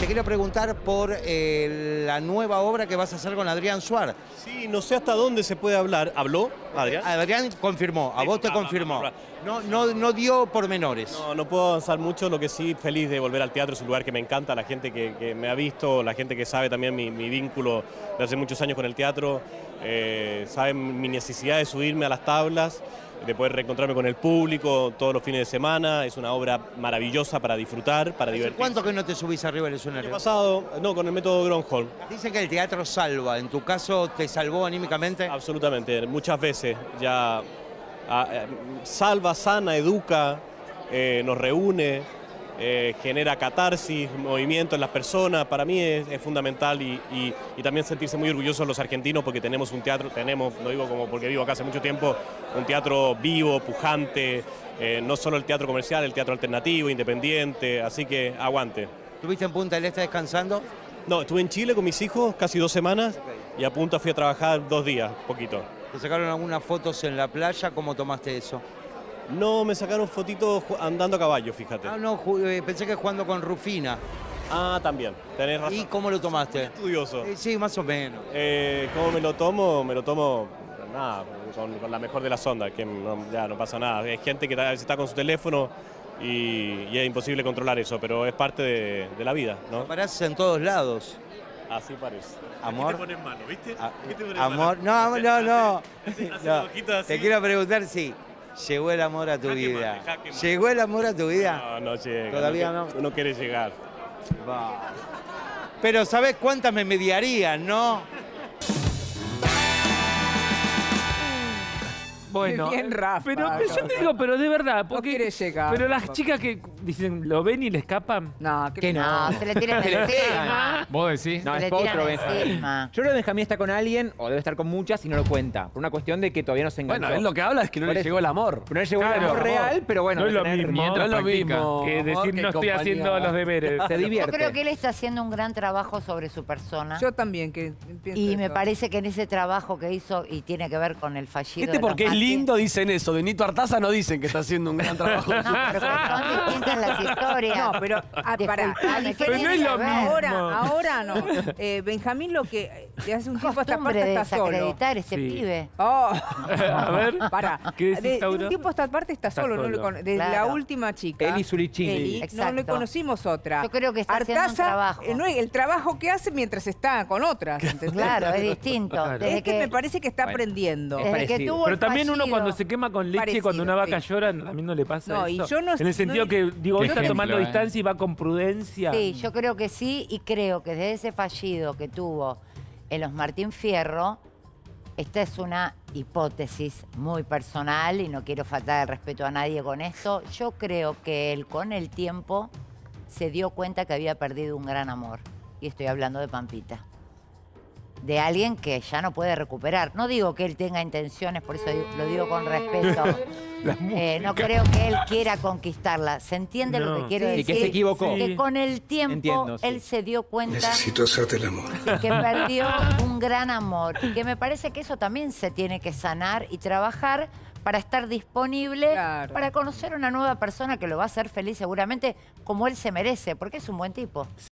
Te quiero preguntar por la nueva obra que vas a hacer con Adrián Suar. Sí, no sé hasta dónde se puede hablar. ¿Habló, Adrián? Adrián confirmó, a vos te confirmó. No dio pormenores. No puedo avanzar mucho, lo que sí, feliz de volver al teatro, es un lugar que me encanta, la gente que me ha visto, la gente que sabe también mi vínculo de hace muchos años con el teatro, saben mi necesidad de subirme a las tablas, de poder reencontrarme con el público todos los fines de semana. Es una obra maravillosa para disfrutar, para divertirse. ¿Cuánto que no te subís arriba del El escenario? año pasado, no, con el método Gronholm. Dicen que el teatro salva. ¿En tu caso te salvó anímicamente? Absolutamente, muchas veces ya salva, sana, educa, nos reúne, genera catarsis, movimiento en las personas. Para mí es fundamental y también sentirse muy orgullosos los argentinos porque tenemos un teatro, no digo como porque vivo acá hace mucho tiempo, un teatro vivo, pujante, no solo el teatro comercial, el teatro alternativo, independiente, así que aguante. ¿Estuviste en Punta del Este descansando? No, estuve en Chile con mis hijos casi 2 semanas y a Punta fui a trabajar 2 días, poquito. ¿Te sacaron algunas fotos en la playa? ¿Cómo tomaste eso? No, me sacaron fotitos andando a caballo, fíjate. Ah, no, pensé que jugando con Rufina. Ah, también, tenés razón. ¿Y cómo lo tomaste? Estudioso. Sí, más o menos. ¿Cómo me lo tomo? Me lo tomo, nada, con la mejor de las ondas, que ya no pasa nada. Hay gente que a veces está con su teléfono y es imposible controlar eso, pero es parte de la vida, ¿no? Apareces en todos lados. Así parece. Amor. ¿Qué te pones mano, viste? ¿Qué te pones Amor, mano? no. Así. Te quiero preguntar si llegó el amor a tu vida. ¿Llegó el amor a tu vida? No llega. Todavía no. Uno quiere llegar. Va. Pero ¿sabés cuántas me mediarían, no? Bueno, Bien Rafa. pero yo te digo, pero de verdad, porque quiere llegar. pero las chicas que dicen, lo ven y le escapan. No, Que no, se le tiran encima. ¿Vos decís? No, Se es le por tiran otro Benjamín. encima. Yo creo que Benjamín está con alguien, o debe estar con muchas, y no lo cuenta. Por una cuestión de que todavía no se enganchó. Bueno, él lo que habla es que no Por le eso. llegó el amor. No le llegó el Claro. amor real, pero bueno. No es lo debe tener- mismo. No es lo Practica. mismo. Que decir, amor, no que estoy compañía. haciendo los deberes. Se Yo divierte. creo que él está haciendo un gran trabajo sobre su persona. Yo también, que pienso Y me eso. parece que en ese trabajo que hizo, y tiene que ver con el fallido de los Porque es Macri. lindo dicen eso. De Nito Artaza no dicen que está haciendo un gran trabajo. No, pero son distintas las historias. No, pero para, a Disculpame, diferencia Pero no es lo de mismo. ahora no. Benjamín lo que de hace un tiempo a esta Costumbre parte de está solo. desacreditar este Sí. pibe. Oh. A ver, Pará. ¿qué decís, De Tauro? un tiempo a esta parte está Está solo. No le solo. desde la Claro. última chica. Eli Zulichini. Eli, no Exacto. le conocimos otra. Yo creo que está haciendo un trabajo. No, el trabajo que hace mientras está con otras. ¿entendés? Claro, es distinto. Claro. Desde Este que, me parece que está Bueno. aprendiendo. Es desde que parecido. tuvo Pero el también uno fallido. cuando se quema con leche, Parecido, cuando una vaca sí. llora, a mí no le pasa No, eso. y yo no- en el sentido no- que, digo, Qué está ejemplo, tomando ¿eh? distancia y va con prudencia. Sí, yo creo que sí, y creo que desde ese fallido que tuvo en los Martín Fierro, esta es una hipótesis muy personal y no quiero faltar el respeto a nadie con esto. Yo creo que él con el tiempo se dio cuenta que había perdido un gran amor. Y estoy hablando de Pampita. De alguien que ya no puede recuperar. No digo que él tenga intenciones, por eso lo digo con respeto. No creo que él quiera conquistarla. ¿Se entiende lo No. que quiero Sí, decir? que se equivocó. Que con el tiempo Entiendo, sí. él se dio cuenta Necesito hacerte el amor. que perdió un gran amor. Y que me parece que eso también se tiene que sanar y trabajar para estar disponible, Claro. para conocer una nueva persona que lo va a hacer feliz seguramente como él se merece, porque es un buen tipo.